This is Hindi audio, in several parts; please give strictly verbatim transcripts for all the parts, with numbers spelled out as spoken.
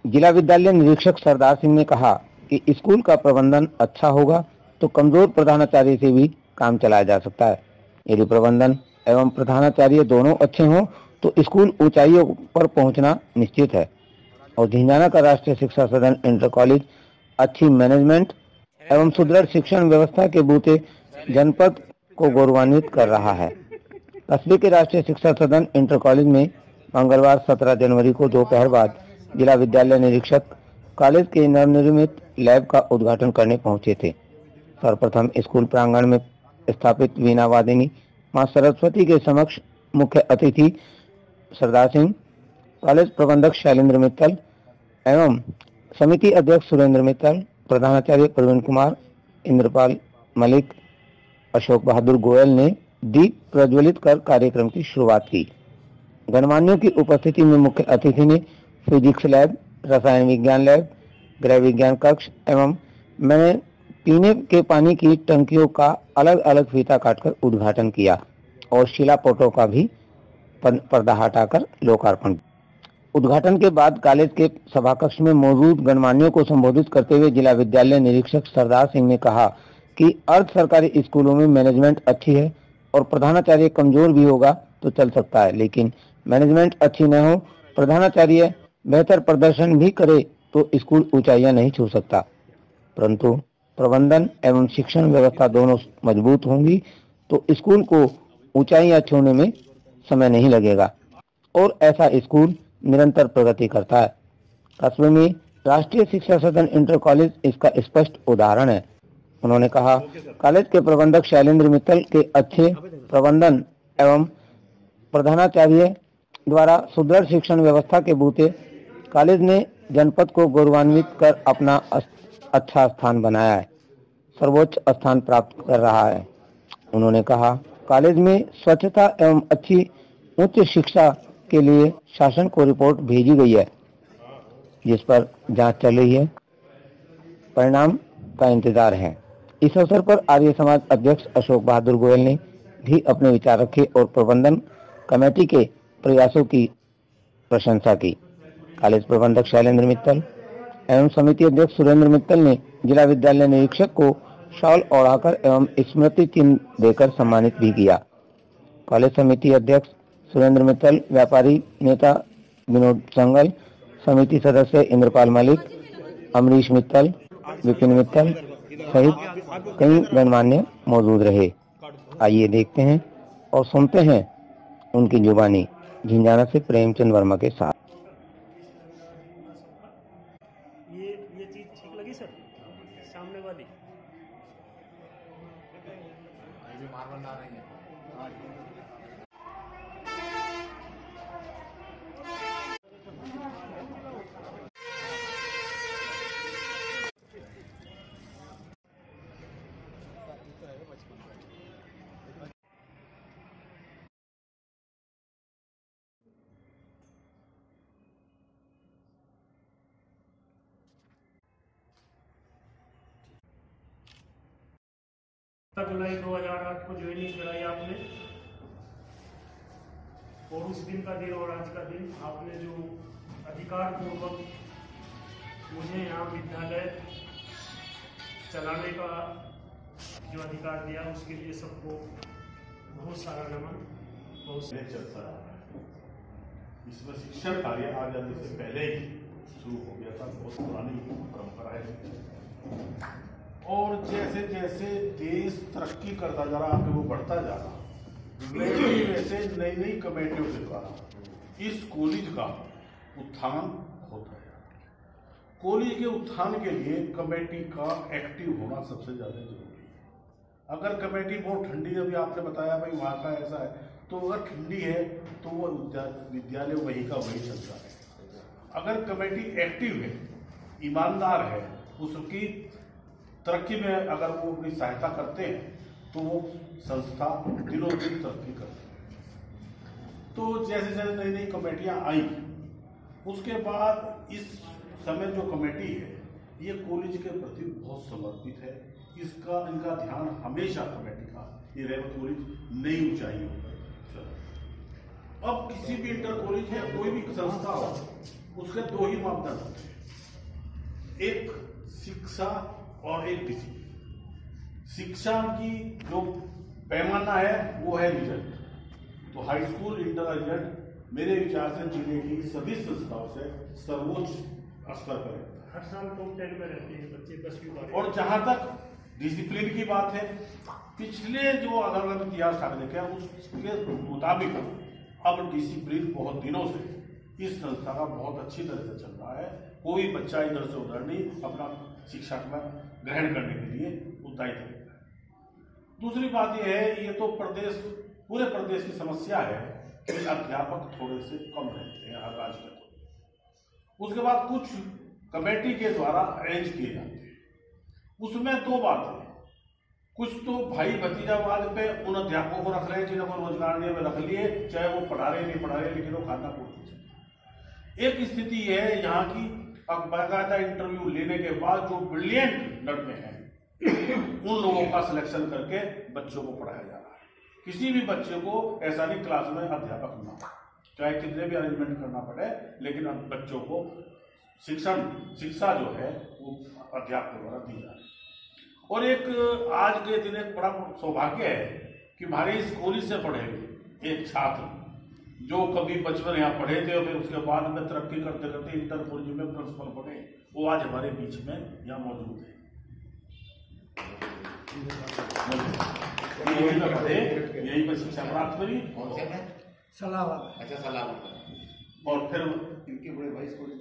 जिला विद्यालय निरीक्षक सरदार सिंह ने कहा कि स्कूल का प्रबंधन अच्छा होगा तो कमजोर प्रधानाचार्य से भी काम चलाया जा सकता है। यदि प्रबंधन एवं प्रधानाचार्य दोनों अच्छे हों तो स्कूल ऊंचाइयों पर पहुंचना निश्चित है। और झिंझाना का राष्ट्रीय शिक्षा सदन इंटर कॉलेज अच्छी मैनेजमेंट एवं सुदृढ़ शिक्षण व्यवस्था के बूते जनपद को गौरवान्वित कर रहा है। कस्बे के राष्ट्रीय शिक्षा सदन इंटर कॉलेज में मंगलवार सत्रह जनवरी को दोपहर बाद जिला विद्यालय निरीक्षक कॉलेज के नवनिर्मित लैब का उद्घाटन करने पहुंचे थे। सर्वप्रथम स्कूल प्रांगण में स्थापित वीणा वादिनी मां सरस्वती के समक्ष मुख्य अतिथि सरदार सिंह, कॉलेज प्रबंधक शैलेंद्र मित्तल एवं समिति अध्यक्ष सुरेंद्र मित्तल, प्रधानाचार्य प्रवीण कुमार, इंद्रपाल मलिक, अशोक बहादुर गोयल ने दीप प्रज्वलित कर कार्यक्रम की शुरुआत की। गणमान्यों की उपस्थिति में मुख्य अतिथि ने फिजिक्स लैब, रसायन विज्ञान लैब, गृह विज्ञान कक्ष एवं मैंने पीने के पानी की टंकियों का अलग अलग फीता काटकर उद्घाटन किया और शिलापटों का भी पर्दा हटाकर लोकार्पण। उद्घाटन के बाद कॉलेज के सभा कक्ष में मौजूद गणमान्यों को संबोधित करते हुए जिला विद्यालय निरीक्षक सरदार सिंह ने कहा कि अर्ध सरकारी स्कूलों में मैनेजमेंट अच्छी है और प्रधानाचार्य कमजोर भी होगा तो चल सकता है, लेकिन मैनेजमेंट अच्छी न हो, प्रधानाचार्य बेहतर प्रदर्शन भी करे तो स्कूल ऊंचाइयां नहीं छू सकता। परंतु प्रबंधन एवं शिक्षण व्यवस्था दोनों मजबूत होंगी तो स्कूल को ऊंचाइयां छूने में समय नहीं लगेगा और ऐसा स्कूल निरंतर प्रगति करता है। कस्बे में राष्ट्रीय शिक्षा सदन इंटर कॉलेज इसका स्पष्ट उदाहरण है। उन्होंने कहा, कॉलेज के प्रबंधक शैलेंद्र मित्तल के अच्छे प्रबंधन एवं प्रधानाचार्य द्वारा सुदृढ़ शिक्षण व्यवस्था के बूते कॉलेज ने जनपद को गौरवान्वित कर अपना अच्छा स्थान बनाया है, सर्वोच्च स्थान प्राप्त कर रहा है। उन्होंने कहा, कॉलेज में स्वच्छता एवं अच्छी उच्च शिक्षा के लिए शासन को रिपोर्ट भेजी गई है, जिस पर जांच चल रही है, परिणाम का इंतजार है। इस अवसर पर आर्य समाज अध्यक्ष अशोक बहादुर गोयल ने भी अपने विचार रखे और प्रबंधन कमेटी के प्रयासों की प्रशंसा की। कॉलेज प्रबंधक शैलेंद्र मित्तल एवं समिति अध्यक्ष सुरेंद्र मित्तल ने जिला विद्यालय निरीक्षक को शॉल ओढ़ाकर एवं स्मृति चिन्ह देकर सम्मानित भी किया। कॉलेज समिति अध्यक्ष सुरेंद्र मित्तल, व्यापारी नेता विनोद संगल, समिति सदस्य इंद्रपाल मलिक, अमरीश मित्तल, विपिन मित्तल सहित कई गणमान्य मौजूद रहे। आइए देखते हैं और सुनते हैं उनकी जुबानी झिंझाना से प्रेमचंद वर्मा के साथ। ये ये चीज ठीक लगी सर, सामने वाली जो मार्बल ला रही है। जुलाई दो हज़ार आठ को ज्वाइनिंग कराई आपने और उस दिन का दिन और आज का दिन आपने जो अधिकार पूर्वक मुझे यहाँ विद्यालय चलाने का जो अधिकार दिया उसके लिए सबको बहुत सारा नमन। बहुत चलता है इसमें शिक्षण कार्य आजादी से पहले ही शुरू हो गया था, बहुत पुरानी परंपरा है और जैसे जैसे देश तरक्की करता जा रहा, आगे वो बढ़ता जा रहा, वैसे वैसे नई नई कमेटियों के द्वारा इस कॉलेज का उत्थान होता है। कॉलेज के उत्थान के लिए कमेटी का एक्टिव होना सबसे ज्यादा जरूरी है। अगर कमेटी बहुत ठंडी है, अभी आपने बताया भाई वहाँ का ऐसा है, तो अगर ठंडी है तो वो विद्यालय वहीं का वहीं चलता है। अगर कमेटी एक्टिव है, ईमानदार है, उसकी तरक्की में अगर वो अपनी सहायता करते हैं तो वो संस्था दिनों दिन तरक्की करती है। तो जैसे जैसे नई नई कमेटियां आई, उसके बाद इस समय जो कमेटी है ये कॉलेज के प्रति बहुत समर्पित है। इसका इनका ध्यान हमेशा कमेटी का ये रेवत कॉलेज नई ऊंचाइयों पर। अब किसी भी इंटर कॉलेज या कोई भी संस्था हो, उसके दो ही मापदंड होते हैं, एक शिक्षा और एक डिसिप्लिन। शिक्षा की जो पैमाना है वो है रिजल्ट। तो हाई स्कूल इंटर रिजल्ट मेरे विचार से जिले की सभी संस्थाओं से सर्वोच्च स्तर पर है। हर साल टॉप टेन में रहते हैं बच्चे दसवीं बारहवीं। और जहां तक डिसिप्लिन की बात है, पिछले जो अलग अलग इतिहास साधने के उसके मुताबिक अब डिसिप्लिन बहुत दिनों से इस संस्था का बहुत अच्छी तरह से चल रहा है। कोई बच्चा इधर से उधर नहीं अपना शिक्षा का ग्रहण करने के लिए उत्साहित रहता है। दूसरी बात यह है, ये तो प्रदेश पूरे प्रदेश की समस्या है कि अध्यापक थोड़े से कम रहते हैं हर राज्य में। उसके बाद कुछ कमेटी के द्वारा अरेंज किए जाते हैं, उसमें दो बातें हैं। कुछ तो भाई भतीजावाद पे उन अध्यापकों को रख रहे हैं जिन्हें को रोजगार नहीं रख लिए, चाहे वो पढ़ा रहे नहीं पढ़ा रहे, लेकिन वो खाना पूर्ति। एक स्थिति है यहाँ की बाकायदा इंटरव्यू लेने के बाद जो ब्रिलियंट लड़के हैं उन लोगों का सिलेक्शन करके बच्चों को पढ़ाया जा रहा है। किसी भी बच्चे को ऐसा नहीं क्लास में अध्यापक ना हो, चाहे कितने भी अरेंजमेंट करना पड़े, लेकिन बच्चों को शिक्षण शिक्षा जो है वो अध्यापक द्वारा दी जा रही है। और एक आज के दिन एक बड़ा सौभाग्य है कि हमारे इस कॉलेज से पढ़े हुए एक छात्र जो कभी बचपन यहाँ पढ़े थे और फिर उसके बाद में तरक्की करते करते इंटर कॉलेज में प्रिंसिपल बने, वो आज हमारे बीच में यहाँ मौजूद है। यही पर पढ़े, यही पर शिक्षा प्राप्त करी सलाह अच्छा सलाह और फिर इनके बड़े भाई स्कूल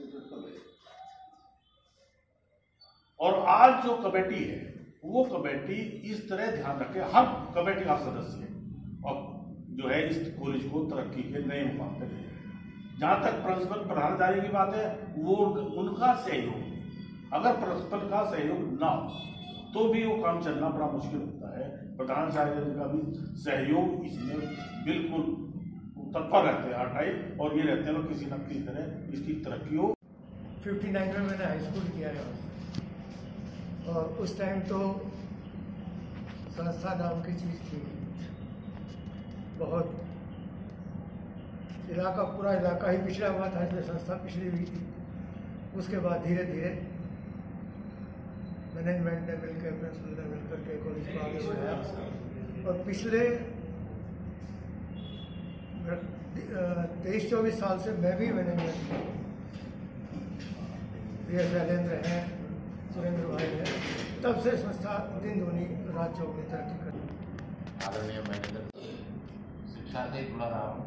और आज जो कमेटी है वो कमेटी इस तरह ध्यान रखे, हर कमेटी का सदस्य और जो है इस कॉलेज को तरक्की के नए मुकाम पर ले जाए। जहां तक प्रिंसिपल प्रधानाचार्य की बात है, वो उनका सहयोग, अगर प्रिंसिपल का सहयोग ना हो तो भी वो काम चलना बड़ा मुश्किल होता है। प्रधानाचार्य का भी सहयोग इसमें बिल्कुल तत्पर रहते हैं हर टाइम, और ये रहते हैं किसी न किसी तरह इसकी तरक्की हो। फिफ्टी नाइन में मैंने हाई स्कूल किया है और उस टाइम तो संस्था नाम की चीज़ थी, बहुत इलाका पूरा इलाका ही पिछड़ा हुआ था, इसलिए संस्था पिछड़ी हुई थी। उसके बाद धीरे धीरे मैनेजमेंट ने मिलकर प्रिंसिपल ने मिलकर के कॉलेज को आगे बढ़ाया और पिछले तेईस चौबीस साल से मैं भी मैनेजमेंट बी एस शैलेंद्र हैं, सुरेंद्र भाई हैं, तब से संस्था दिन दूनी रात चौगुनी तरक्की कर। आदरणीय मैनेजर, शिक्षा से जुड़ा रहा हूँ।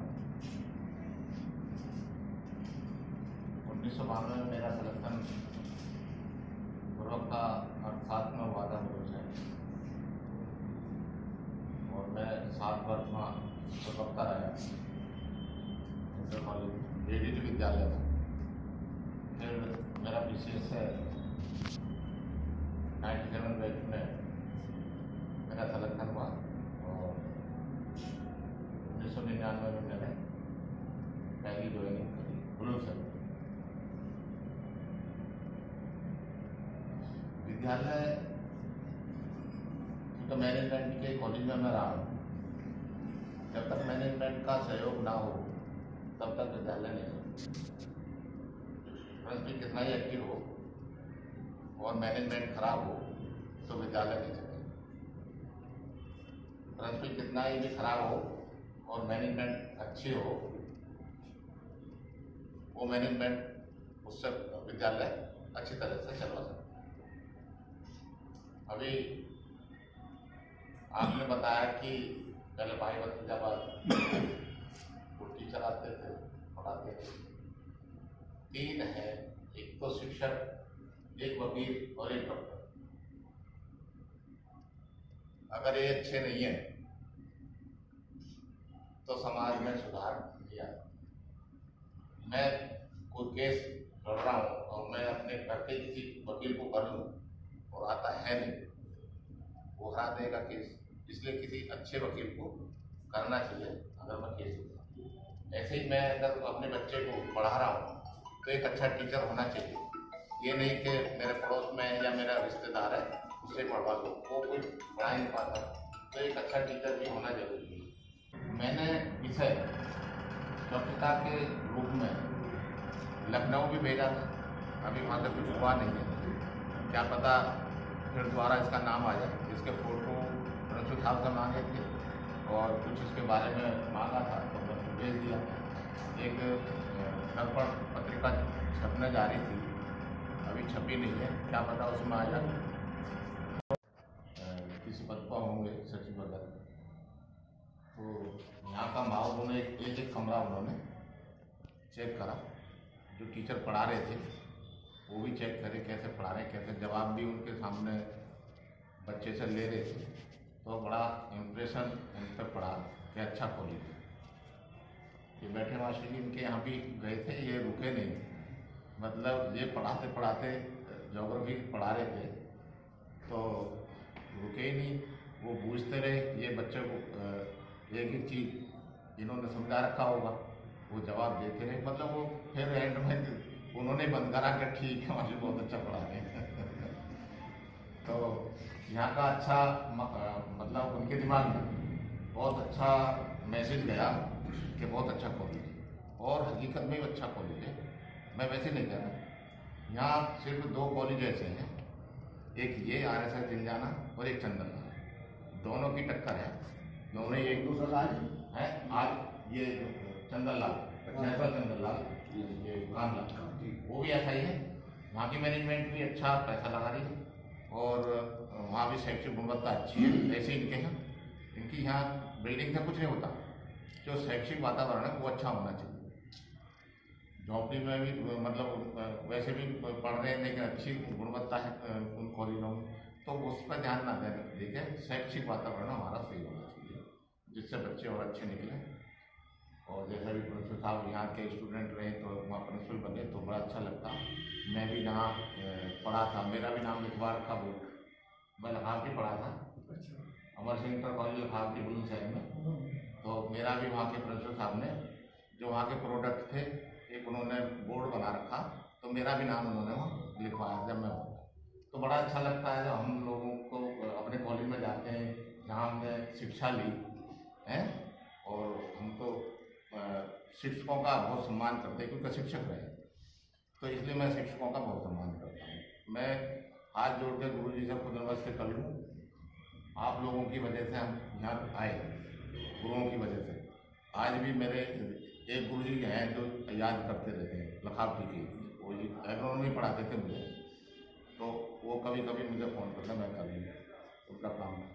उन्नीस सौ बानवे में मेरा सिलेक्शन पूर्वक का अर्थात में हुआ था मुझे, और मैं सात वर्ष में प्रवक्ता रहा इंटर कॉलेज एडीटी विद्यालय था। फिर मेरा बी सी एस है नाइन्टी सेवन बैच में मेरा सिलेक्शन हुआ और उन्नीस सौ निन्यानवे में मैंने पहली ज्वाइनिंग करी ब्लू से। विद्यालय क्योंकि मैनेजमेंट के कॉलेज में मैं रहा हूँ, जब तक मैनेजमेंट का सहयोग ना हो तब तक विद्यालय नहीं हो। प्रिंसिपल कितना ही एक्टिव हो और मैनेजमेंट खराब हो तो विद्यालय नहीं चलेगा। प्रिंसिपल कितना ही भी खराब हो और मैनेजमेंट अच्छी हो, वो मैनेजमेंट उससे विद्यालय अच्छी तरह से चलवा सकता है। अभी आपने बताया कि पहले भाई भतीजावाद वो टीचर आते थे पढ़ाते थे। तीन है, एक तो शिक्षक, एक वकील और एक डॉक्टर। अगर ये अच्छे नहीं है तो समाज में सुधार नहीं आता। मैं कोई केस लड़ रहा हूँ और मैं अपने करके किसी वकील को कर लूँ और आता है नहीं, वो हरा देगा केस, इसलिए किसी अच्छे वकील को करना चाहिए अगर मैं केस लूँगा। ऐसे ही मैं अगर अपने बच्चे को पढ़ा रहा हूँ तो एक अच्छा टीचर होना चाहिए। ये नहीं कि मेरे पड़ोस में या मेरा रिश्तेदार है उससे पढ़वा दो, वो कोई पढ़ा ही नहीं पाता, तो एक अच्छा टीचर भी होना जरूरी है। मैंने विषय स्वच्छता के रूप में लखनऊ भी भेजा था, अभी वहाँ से कुछ हुआ नहीं है। क्या पता फिर दोबारा इसका नाम आ जाए। इसके फ़ोटो प्रिंसिपल साहब से मांगे थे और कुछ इसके बारे में मांगा था तो मैंने भेज दिया। एक दर्पण पत्रिका छपने जा रही थी, अभी छपी नहीं है, क्या पता उसमें आ जाए। किसी पद पर होंगे सचिव वगैरह। तो यहाँ का माहौल उन्होंने एक एक कमरा उन्होंने चेक करा, जो टीचर पढ़ा रहे थे वो भी चेक करे कैसे पढ़ा रहे, कैसे जवाब भी उनके सामने बच्चे से ले रहे थे। तो बड़ा इम्प्रेशन इन पर पड़ा कि अच्छा कॉलेज है। ये बैठे मास्टर जी इनके यहाँ भी गए थे, ये रुके नहीं, मतलब ये पढ़ाते पढ़ाते ज्योग्राफी पढ़ा रहे थे तो रुके ही नहीं, वो पूछते रहे। ये बच्चे को एक एक चीज़ इन्होंने समझा रखा होगा, वो जवाब देते रहे, मतलब वो फिर एंड में उन्होंने बंद करा कि ठीक है मुझे बहुत अच्छा पढ़ा रहे हैं। तो यहाँ का अच्छा मतलब उनके दिमाग में बहुत अच्छा मैसेज गया कि बहुत अच्छा कॉलेज है, और हकीकत में भी अच्छा कॉलेज है। मैं वैसे नहीं कह रहा, यहाँ सिर्फ दो कॉलेज ऐसे हैं, एक ये आर एस एस जिंजाना और एक चंदनलाल, दोनों की टक्कर है। दोनों एक दूसरा है। आज ये चंदनलाल चंदनलाल ये कानलाल वो भी ऐसा ही है। वहाँ की मैनेजमेंट भी अच्छा पैसा लगा रही है और वहाँ भी शैक्षिक गुणवत्ता अच्छी है। ऐसे इनके हैं, इनकी यहाँ बिल्डिंग से कुछ नहीं होता, जो शैक्षिक वातावरण है वो अच्छा होना चाहिए। झोंपड़ी में भी मतलब वैसे भी पढ़ रहे हैं लेकिन अच्छी गुणवत्ता है उन कॉलेजों में, तो उस पर ध्यान ना देने देखें। शैक्षिक वातावरण हमारा सही होना चाहिए जिससे बच्चे और अच्छे निकलें। और जैसा भी प्रिंसिपल साहब यहाँ के स्टूडेंट रहे तो वहाँ प्रिंसिपल बने तो बड़ा अच्छा लगता। मैं भी जहाँ पढ़ा था, मेरा भी नाम लिखवा रखा बोर्ड, मैं लखावटी पढ़ा था, अमर सिंह इंटर कॉलेज लखावटी बुलंदशहर में। तो मेरा भी वहाँ के प्रिंसिपल साहब ने जो वहाँ के प्रोडक्ट थे एक उन्होंने बोर्ड बना रखा, तो मेरा भी नाम उन्होंने वहाँ लिखवाया जब मैं। तो बड़ा अच्छा लगता है जब हम लोगों को अपने कॉलेज में जाते हैं जहाँ हमने शिक्षा ली है, और हम तो शिक्षकों का बहुत सम्मान करते हैं क्योंकि शिक्षक रहे, तो इसलिए मैं शिक्षकों का बहुत सम्मान करता हूँ। मैं हाथ जोड़ के गुरु जी से खुद नमस्ते कर लूँ, आप लोगों की वजह से हम यहाँ आए, गुरुओं की वजह से। आज भी मेरे एक गुरु जी हैं जो याद करते रहते हैं, लखावटी की, वो जी एग्रोनॉमी पढ़ाते थे मुझे, तो वो कभी कभी मुझे फ़ोन करते, मैं कर लूँ उनका काम है।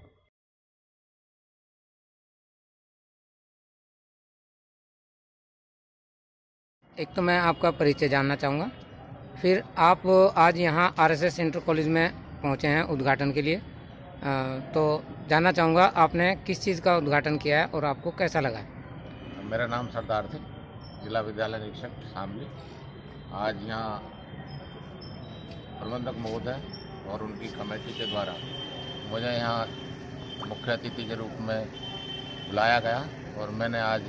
एक तो मैं आपका परिचय जानना चाहूँगा, फिर आप आज यहाँ R S S inter college में पहुँचे हैं उद्घाटन के लिए, तो जानना चाहूँगा आपने किस चीज़ का उद्घाटन किया है और आपको कैसा लगा है? मेरा नाम सरदार थे, जिला विद्यालय निरीक्षक शामली। आज यहाँ प्रबंधक महोदय और उनकी कमेटी के द्वारा मुझे यहाँ मुख्य अतिथि के रूप में बुलाया गया और मैंने आज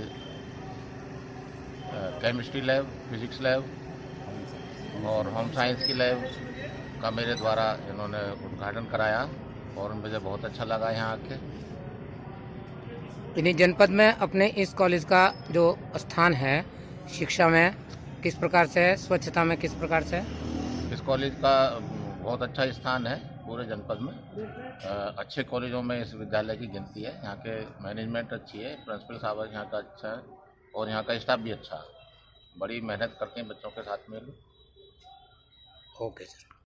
केमिस्ट्री लैब, फिजिक्स लैब और होम साइंस की लैब का मेरे द्वारा इन्होंने उद्घाटन कराया और मुझे बहुत अच्छा लगा यहाँ आके। इन्हीं जनपद में अपने इस कॉलेज का जो स्थान है शिक्षा में किस प्रकार से है, स्वच्छता में किस प्रकार से है? इस कॉलेज का बहुत अच्छा स्थान है पूरे जनपद में। अच्छे कॉलेजों में इस विद्यालय की गिनती है। यहाँ के मैनेजमेंट अच्छी है, प्रिंसिपल साहब यहाँ का अच्छा है और यहाँ का स्टाफ भी अच्छा है। बड़ी मेहनत करते हैं बच्चों के साथ में। Okay sir.